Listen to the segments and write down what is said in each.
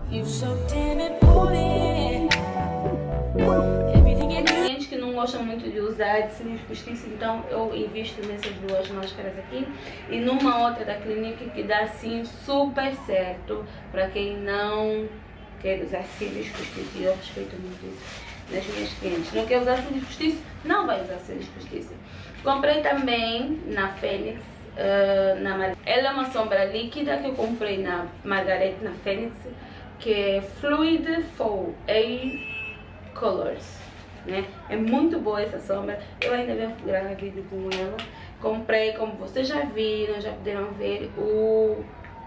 You so damn important. Everything Tem gente que não gosta muito de usar de cílios postiços, então eu invisto nessas duas máscaras aqui e numa outra da Clinique que dá assim super certo para quem não quer usar cílios postiços. E eu respeito muito isso nas minhas clientes. Não quer usar cílios postiços? Não vai usar cílios postiços. Comprei também na Fênix. Ela é uma sombra líquida que eu comprei na Margaret, na Fênix, que é Fluid Faux A Colors, né? É muito boa essa sombra. Eu ainda vou gravar vídeo com ela. Comprei, como vocês já viram, já puderam ver, o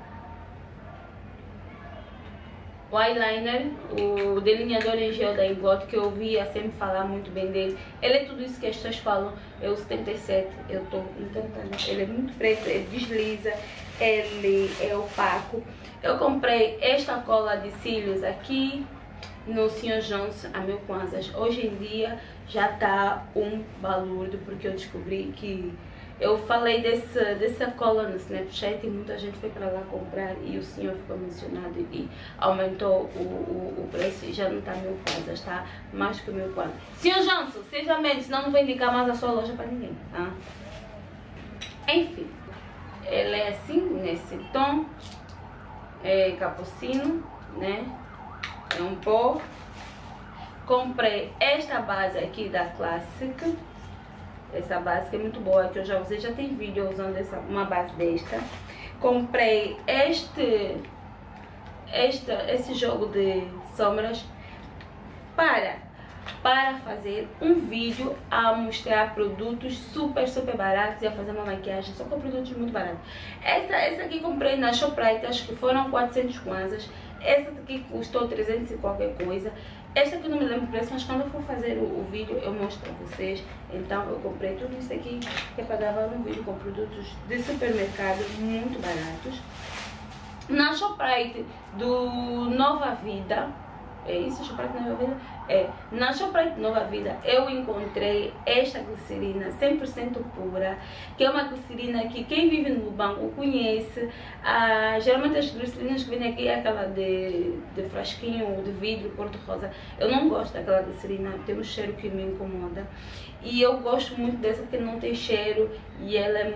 eyeliner, o delineador em gel da Ingot, que eu ouvia sempre falar muito bem dele. Ele é tudo isso que as pessoas falam. É o 77, eu tô encantando. Ele é muito preto, ele desliza, ele é opaco. Eu comprei esta cola de cílios aqui no Sr. Johnson a 1000 kwanzas. Hoje em dia já tá um balúrdio, porque eu descobri que eu falei dessa cola no Snapchat e muita gente foi para lá comprar e o senhor ficou mencionado e aumentou o preço e já não tá 1000 kwanzas, tá mais que 1000 kwanzas. Sr. Johnson, seja menos, senão não vou indicar mais a sua loja para ninguém, tá? Enfim, ela é assim, nesse tom, é capucino, né? É um pó. Comprei esta base aqui da Classic. Essa base que é muito boa, que eu já usei, já tem vídeo usando uma base desta. Comprei esse jogo de sombras para fazer um vídeo a mostrar produtos super baratos e a fazer uma maquiagem só com produtos muito baratos. Essa aqui comprei na Shoprite, acho que foram 400 kwanzas. Essa daqui custou 300 e qualquer coisa. Esta aqui eu não me lembro o preço, mas quando eu for fazer o vídeo eu mostro pra vocês. Então eu comprei tudo isso aqui, que é para gravar um vídeo com produtos de supermercado muito baratos. Na Shoprite do Nova Vida, é isso, Shoprite Nova Vida? É, na Shoprite Nova Vida eu encontrei esta glicerina 100% pura, que é uma glicerina que quem vive no banco conhece. Geralmente as glicerinas que vêm aqui é aquela de frasquinho de vidro cor-de-rosa. Eu não gosto daquela glicerina, tem um cheiro que me incomoda. E eu gosto muito dessa porque não tem cheiro e ela é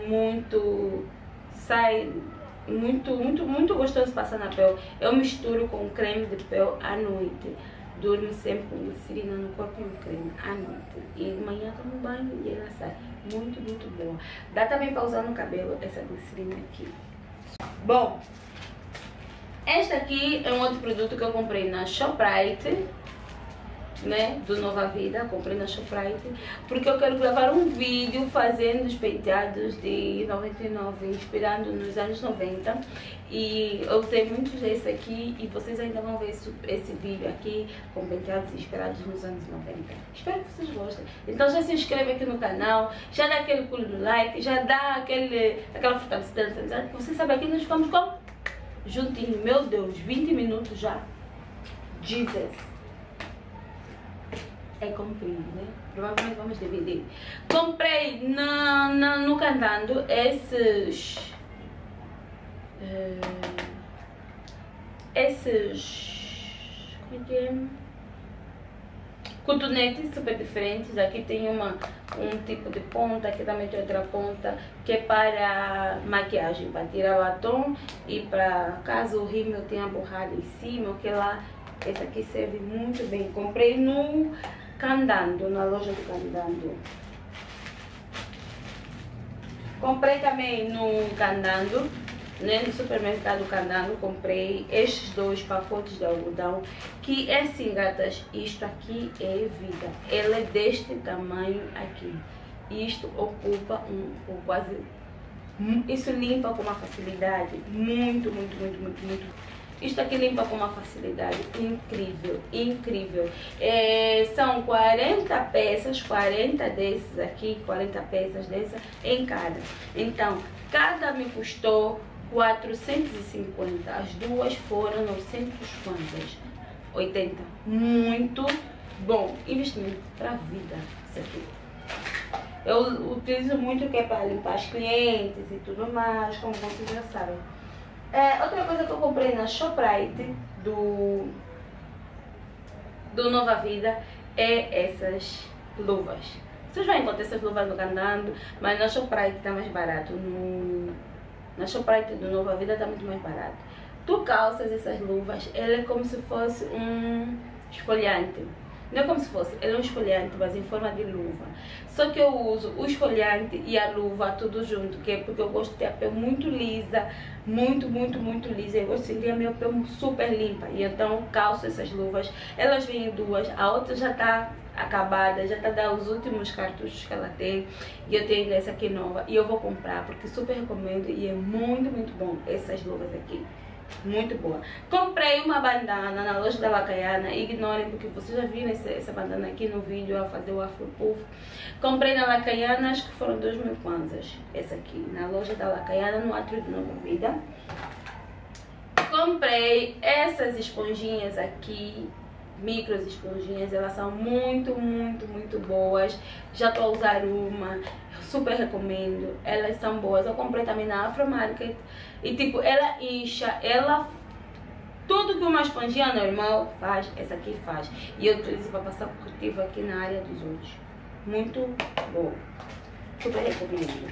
muito gostoso de passar na pele. Eu misturo com creme de pele à noite. Durmo sempre com glicerina no corpo e no creme à noite. E de manhã tomo banho e ela sai. Muito boa. Dá também para usar no cabelo essa glicerina aqui. Bom, esta aqui é um outro produto que eu comprei na Shoprite, né, do Nova Vida. Comprei na Shoprite porque eu quero gravar um vídeo fazendo os penteados de 99, inspirando nos anos 90, e eu usei muitos desse aqui e vocês ainda vão ver esse vídeo aqui com penteados inspirados nos anos 90. Espero que vocês gostem. Então já se inscreve aqui no canal, já dá aquele pulo do like, já dá aquela fortalecida, você sabe, aqui nós ficamos com juntinho. Meu Deus, 20 minutos já. Jesus, é comprido, né? Provavelmente vamos dividir. Comprei no Candando esses como é que é? Cotonetes super diferentes. Aqui tem um tipo de ponta, aqui também tem outra ponta, que é para maquiagem, para tirar o batom e para caso o rímel tenha borrado em cima, que lá, essa aqui serve muito bem. Comprei no Candando, na loja do Candando. Comprei também no Candando, né, no supermercado Candando. Comprei estes 2 pacotes de algodão, que é assim, gatas, isto aqui é vida. Ela é deste tamanho aqui. Isto ocupa quase... Isso limpa com uma facilidade muito. Isto aqui limpa com uma facilidade incrível. São 40 peças, 40 desses aqui, 40 peças dessa em cada. Então, cada me custou 450. As duas foram 900 quantas? 80. Muito bom. Investimento para a vida, isso aqui. Eu utilizo muito, que é para limpar as clientes e tudo mais, como vocês já sabem. Outra coisa que eu comprei na Shoprite do Nova Vida é essas luvas. Vocês vão encontrar essas luvas no Candando, mas na Shoprite está mais barato. Na Shoprite do Nova Vida está muito mais barato. Tu calças essas luvas, ela é como se fosse um esfoliante. Não é como se fosse, ela é um esfoliante, mas em forma de luva. Só que eu uso o esfoliante e a luva tudo junto, que é porque eu gosto de ter a pele muito lisa, muito lisa. Eu gosto de sentir a minha pele super limpa. E então calço essas luvas. Elas vêm em duas, a outra já está acabada, já está a dar os últimos cartuchos que ela tem. E eu tenho essa aqui nova e eu vou comprar, porque super recomendo e é muito bom essas luvas aqui. Muito boa. Comprei uma bandana na loja da Lacaiana. Ignorem, porque vocês já viram essa bandana aqui no vídeo a fazer o Afro Puff. Comprei na Lacaiana, acho que foram 2.000 kwanzas. Essa aqui, na loja da Lacaiana, no Átrio de Nova Vida. Comprei essas esponjinhas aqui, micros esponjinhas. Elas são muito boas. Já estou a usar uma, super recomendo. Elas são boas. Eu comprei também na Afro Market. E tipo, ela incha, tudo que uma esponjinha normal faz, essa aqui faz. E eu utilizo para passar corretivo aqui na área dos olhos. Muito bom. Super recomendo.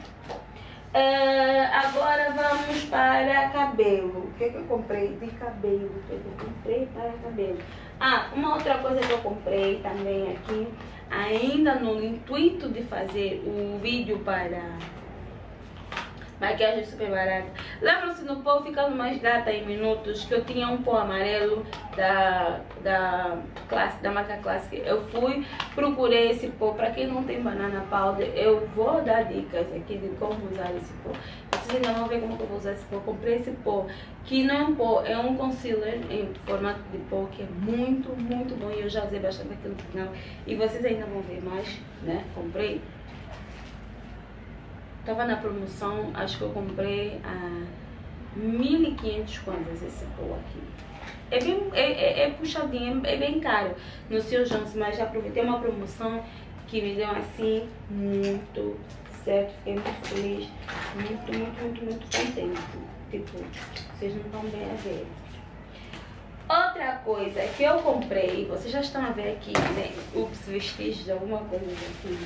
Agora vamos para cabelo. O que eu comprei de cabelo? O que eu comprei para cabelo? Uma outra coisa que eu comprei também aqui, ainda no intuito de fazer o vídeo para maquiagem super barata. Lembram-se no pó ficando mais gata em minutos, que eu tinha um pó amarelo da marca Classic. Eu fui, procurei esse pó. Para quem não tem banana powder, eu vou dar dicas aqui de como usar esse pó. Vocês ainda vão ver como que eu vou usar esse pó. Comprei esse pó, que não é um pó, é um concealer em formato de pó, que é muito bom. E eu já usei bastante aqui no canal. E vocês ainda vão ver mais, né? Comprei. Tava na promoção, acho que eu comprei a 1.500 kwanzas esse pó aqui. É puxadinho, é bem caro no Seu Jones, mas já aproveitei uma promoção que me deu assim muito certo. Fiquei muito feliz, muito contente. Tipo, vocês não estão bem a ver. Outra coisa que eu comprei, vocês já estão a ver aqui, né? Vestígios de alguma coisa aqui,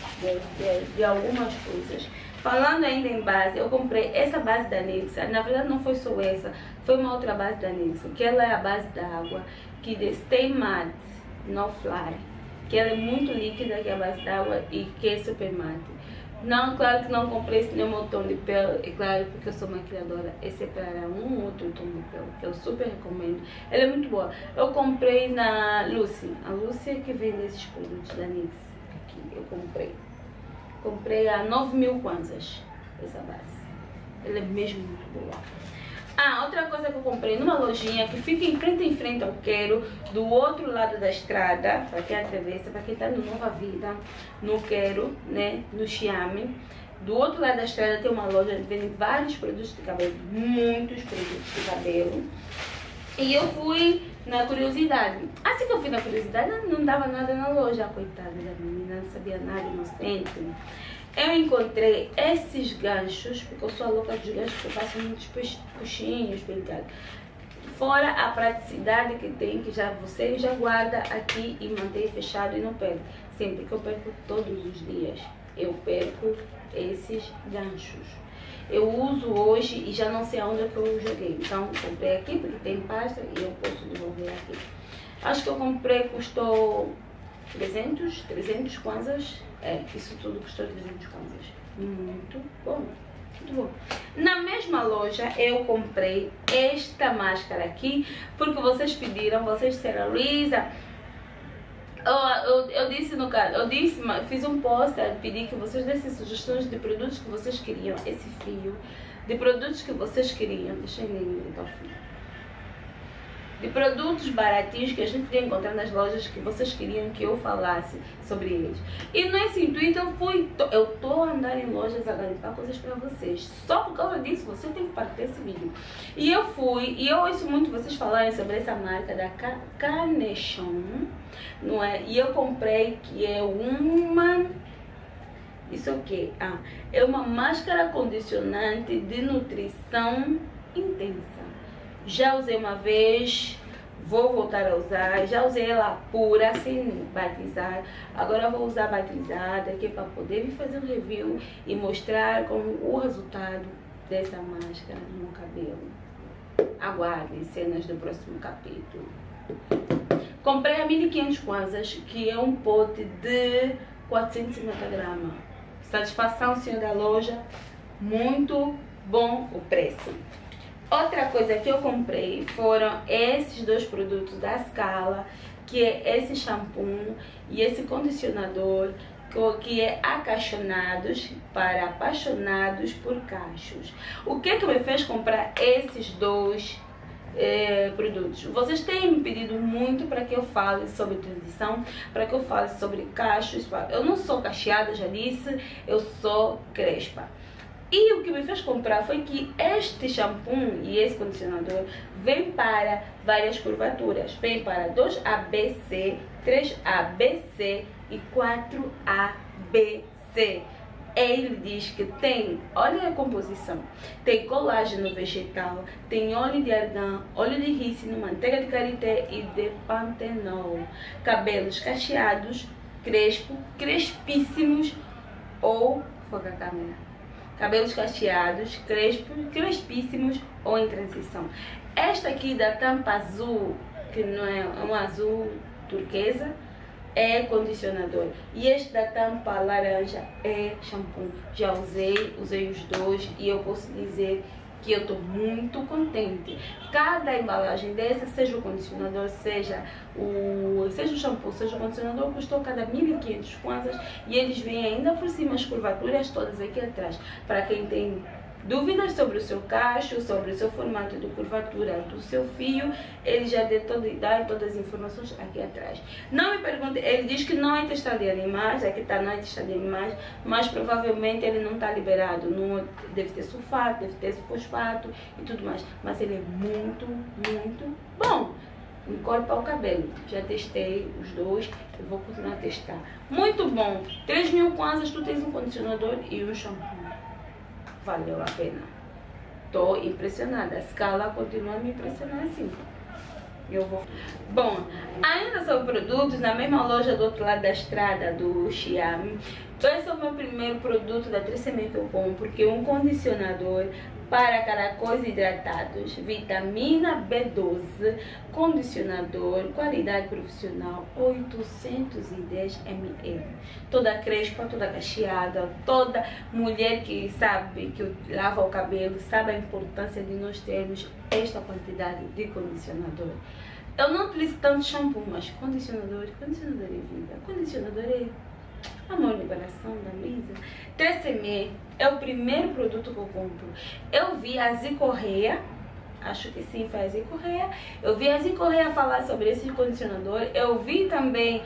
de algumas coisas. Falando ainda em base, eu comprei essa base da Nixa. Na verdade não foi só essa, foi uma outra base da Nixa, que ela é a base da água, que diz Stay Matte No Fly, que ela é muito líquida, que é a base da água e que é super mate. Não, claro que não comprei esse nenhum tom de pele, é claro, porque eu sou maquiadora, esse é para um outro tom de pele, que eu super recomendo. Ela é muito boa. Eu comprei na Lucy, a Lucy é que vende esses produtos da NYX, aqui eu comprei. Comprei a 9.000 kwanzas, essa base. Ela é mesmo muito boa. Outra coisa que eu comprei numa lojinha que fica em frente ao Quero, do outro lado da estrada, para quem atravessa, para quem tá no Nova Vida, no Quero, né, no Xiame. Do outro lado da estrada tem uma loja que vende vários produtos de cabelo, muitos produtos de cabelo. E eu fui na curiosidade. Assim que eu fui na curiosidade, não dava nada na loja, coitada da menina, não sabia nada, inocente. Eu encontrei esses ganchos, porque eu sou a louca dos ganchos, porque eu faço muitos puxinhos, penteados. Fora a praticidade que tem, que você já guarda aqui e mantém fechado e não perde. Sempre que eu perco todos os dias, eu perco esses ganchos. Eu uso hoje e já não sei aonde é que eu joguei. Então, comprei aqui porque tem pasta e eu posso devolver aqui. Acho que eu comprei, custou 300 kwanzas. Isso tudo custou 300 kwanzas. Muito bom, muito bom. Na mesma loja eu comprei esta máscara aqui, porque vocês pediram, vocês disseram, Luísa, eu disse no caso, fiz um post, pedi que vocês dessem sugestões de produtos que vocês queriam, esse fio, de produtos que vocês queriam, deixa eu ir ao fio, de produtos baratinhos que a gente ia encontrar nas lojas que vocês queriam que eu falasse sobre eles. E nesse intuito eu tô a andar em lojas a garimpar coisas para vocês. Só por causa disso você tem que partir esse vídeo. E eu fui, e eu ouço muito vocês falarem sobre essa marca da Carnation, não é? E eu comprei, que é uma... Isso é o quê? É uma máscara condicionante de nutrição intensa. Já usei uma vez, vou voltar a usar. Já usei ela pura, sem batizar. Agora vou usar batizada, que é para poder vir fazer um review e mostrar como o resultado dessa máscara no cabelo. Aguarde cenas do próximo capítulo. Comprei a 1500 kwanzas, que é um pote de 450 gramas. Satisfação, senhor da loja. Muito bom o preço. Outra coisa que eu comprei foram esses dois produtos da Scala, que é esse shampoo e esse condicionador, que é Acaixonados para apaixonados por cachos. O que me fez comprar esses dois produtos? Vocês têm me pedido muito para que eu fale sobre transição, para que eu fale sobre cachos. Eu não sou cacheada, já disse, eu sou crespa. E o que me fez comprar foi que este shampoo e esse condicionador vem para várias curvaturas. Vem para 2ABC, 3ABC e 4ABC. Ele diz que tem, olha a composição, tem colágeno vegetal, tem óleo de argan, óleo de rícino, manteiga de karité e de pantenol. Cabelos cacheados, crespíssimos ou... foca a câmera. Cabelos cacheados, crespíssimos ou em transição. Esta aqui da tampa azul, que não é um azul turquesa, é condicionador. E este da tampa laranja é shampoo. Já usei os dois e eu posso dizer que eu estou muito contente. Cada embalagem dessa, seja o condicionador, seja o shampoo, seja o condicionador, custou cada 1500 kwanzas e eles vêm ainda por cima as curvaturas todas aqui atrás. Para quem tem dúvidas sobre o seu cacho, sobre o seu formato de curvatura do seu fio, ele já dá todas as informações aqui atrás. Não me pergunte, ele diz que não é testado em animais, aqui está, não é testado em animais, mas provavelmente ele não está liberado, não, deve ter sulfato, deve ter fosfato e tudo mais, mas ele é muito, muito bom. Encorpa o cabelo, já testei os dois, eu vou continuar a testar. Muito bom, 3.000 kwanzas, tu tens um condicionador e um shampoo. Valeu a pena. Tô impressionada. A Scala continua a me impressionar assim. Eu vou... Bom, ainda sobre produtos, na mesma loja do outro lado da estrada, do Xiaomi, esse é o meu primeiro produto da 3M que eu compro, que é um condicionador para caracóis hidratados, vitamina B12, condicionador, qualidade profissional, 810 ml. Toda crespa, toda cacheada, toda mulher que sabe, que lava o cabelo, sabe a importância de nós termos esta quantidade de condicionador. Eu não utilizo tanto shampoo, mas condicionador é vida. Condicionador é amor no coração da Lisa. 3M é o primeiro produto que eu compro. Eu vi a Zi Correia, acho que sim, foi a Zi Correia. Eu vi a Zi Correia falar sobre esse condicionador. Eu vi também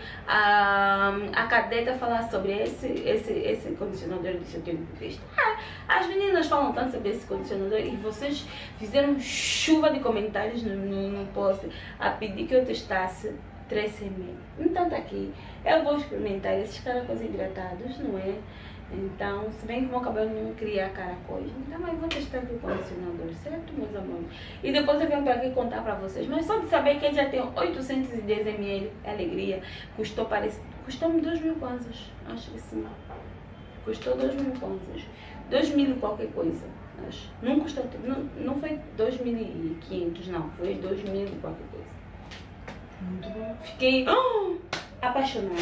a Cadeta falar sobre esse condicionador do seu tempo de vista. As meninas falam tanto sobre esse condicionador e vocês fizeram chuva de comentários no post a pedir que eu testasse 3M. Então tá aqui, eu vou experimentar esses caracóis hidratados, não é? Então, se bem que o meu cabelo não cria caracóis, então eu vou testar aqui o condicionador, certo, meus amores? E depois eu venho pra aqui contar pra vocês. Mas só de saber que ele já tem 810 ml, é alegria. Custou-me 2.000 kwanzas, acho que sim. Custou 2.000 kwanzas. 2.000 qualquer coisa, acho. Não custou, não foi 2.500, não. Foi 2.000 qualquer coisa. Muito bom. Fiquei apaixonada.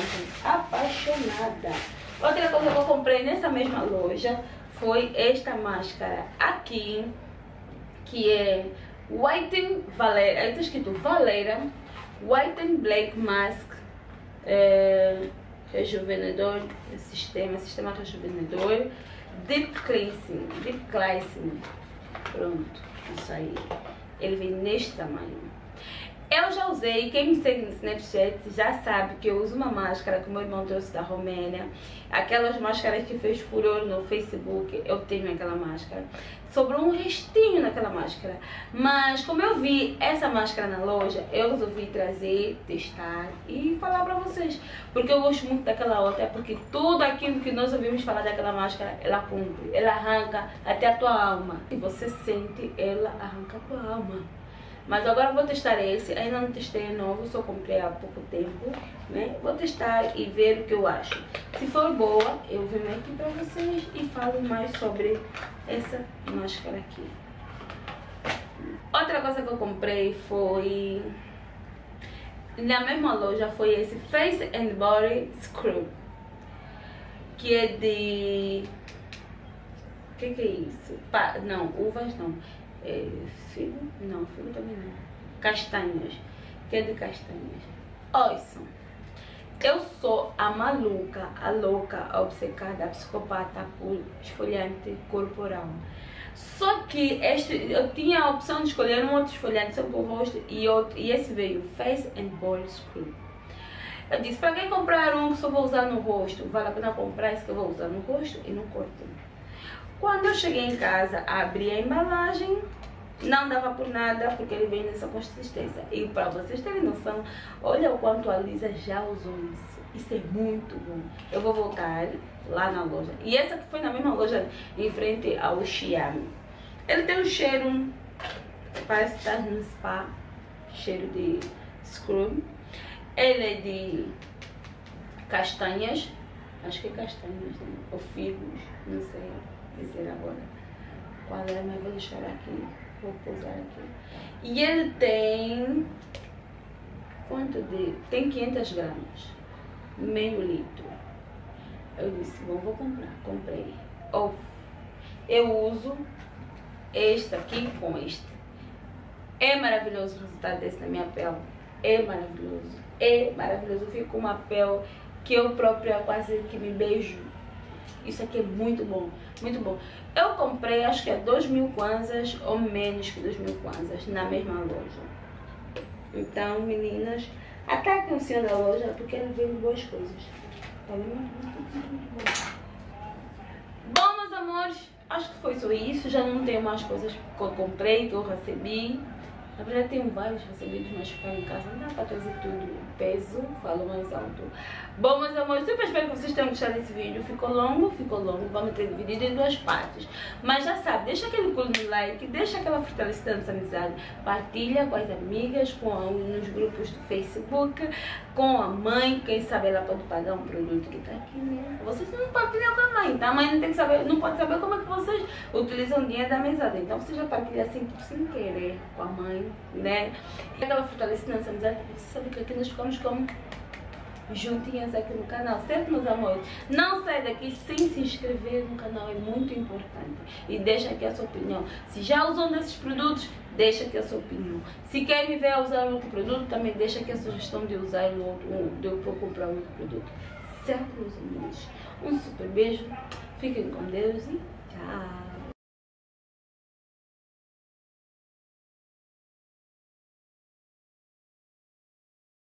Outra coisa que eu comprei nessa mesma loja foi esta máscara aqui, que é Whiten Valera. Aí tá escrito Valera Whiten Black Mask, rejuvenador, sistema rejuvenador, Deep Cleansing. Pronto, isso aí. Ele vem neste tamanho. Eu já usei, quem me segue no Snapchat já sabe que eu uso uma máscara que o meu irmão trouxe da Romênia. Aquelas máscaras que fez furor no Facebook, eu tenho aquela máscara. Sobrou um restinho naquela máscara. Mas como eu vi essa máscara na loja, eu resolvi trazer, testar e falar pra vocês. Porque eu gosto muito daquela outra, porque tudo aquilo que nós ouvimos falar daquela máscara, ela cumpre. Ela arranca até a tua alma. E você sente, ela arranca a tua alma. Mas agora eu vou testar esse, ainda não testei novo, só comprei há pouco tempo, né? Vou testar e ver o que eu acho. Se for boa, eu venho aqui pra vocês e falo mais sobre essa máscara aqui. Outra coisa que eu comprei foi... na mesma loja, foi esse Face and Body Scrub. Que é de... o que é isso? Não, uvas não. Figo? Não, figo também não. Castanhas. Que é de castanhas. Ouçam. Eu sou a maluca, a louca, a obcecada, a psicopata por esfoliante corporal. Só que eu tinha a opção de escolher um outro esfoliante só para o rosto e esse veio, Face and Body Scrub. Eu disse, para quem comprar um que só vou usar no rosto, vale a pena comprar esse que eu vou usar no rosto e no corpo. Quando eu cheguei em casa, abri a embalagem, não dava por nada, porque ele vem nessa consistência. E para vocês terem noção, olha o quanto a Lisa já usou isso. Isso é muito bom. Eu vou voltar lá na loja. E essa que foi na mesma loja, em frente ao Xiaomi. Ele tem um cheiro, parece estar no spa, cheiro de scrub. Ele é de castanhas, acho que é castanhas, né? Ou figos, não sei dizer agora qual é, mas vou deixar aqui, vou pousar aqui. E ele tem tem 500 gramas, meio litro. Eu disse, bom, vou comprar, comprei. Eu uso este aqui com este. É maravilhoso o resultado desse na minha pele, é maravilhoso, eu fico com uma pele que eu própria quase que me beijo. Isso aqui é muito bom, muito bom. Eu comprei, acho que é 2.000 kwanzas ou menos que 2.000 kwanzas na mesma loja. Então, meninas, ataquem o senhor da loja porque ele vende boas coisas. Tá muito bom. Bom, meus amores, acho que foi só isso. Já não tenho mais coisas que eu comprei, que eu recebi. Na verdade tenho vários recebidos, mas ficar em casa não dá para trazer tudo. O peso, falo mais alto. Bom, meus amores, super espero que vocês tenham gostado desse vídeo. Ficou longo, vamos ter dividido em 2 partes. Mas já sabe, deixa aquele pulo no like, deixa aquela fortalecida nessa amizade. Partilha com as amigas, nos grupos do Facebook, com a mãe. Quem sabe ela pode pagar um produto que tá aqui, né? Vocês não partilham com a mãe, tá? A mãe não tem que saber, não pode saber como é que vocês utilizam o dinheiro da mesada. Então você já partilha assim, sem querer, com a mãe, né? E aquela fortalecida nessa amizade, porque você sabe que aqui nós ficamos como juntinhas aqui no canal, certo, meus amores? Não sai daqui sem se inscrever no canal, é muito importante. E deixa aqui a sua opinião. Se já usou desses produtos, deixa aqui a sua opinião. Se quer me ver usar outro produto, também deixa aqui a sugestão de usar de eu vou comprar outro produto. Certo, meus amores? Um super beijo, fiquem com Deus e tchau!